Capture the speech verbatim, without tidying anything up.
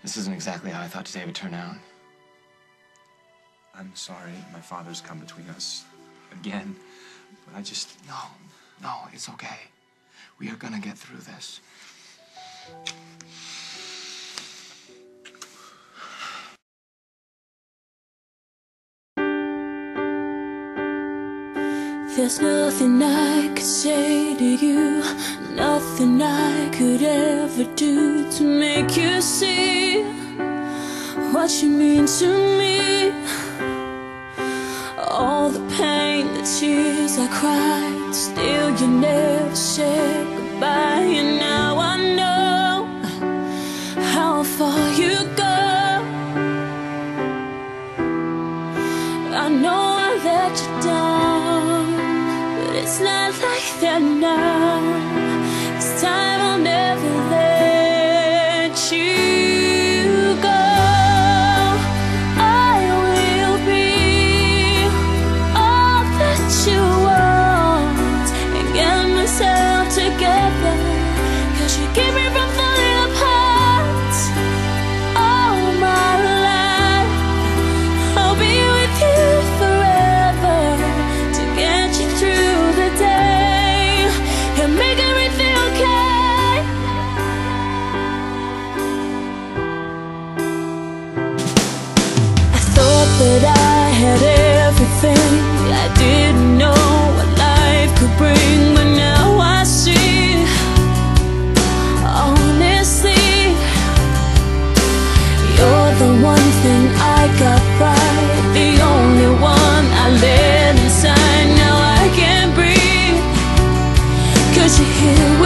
This isn't exactly how I thought today would turn out. I'm sorry my father's come between us again, but I just... No, no, it's okay. We are gonna get through this. There's nothing I could say to you, nothing I could ever do to make you see what you mean to me. All the pain, the tears I cried, still you never said goodbye. And now I know how far you go. I know I let you down, but it's not like that now. This time I'll never let you go. I will be all that you want and get myself together, 'cause you keep me from falling apart. All my life I'll be with you forever to get you through the day and make everything okay. I thought that I had everything, I didn't know what life could bring, but now I see, honestly, you're the one thing I got right, the only one I let inside. Now I can't breathe, 'cause you're here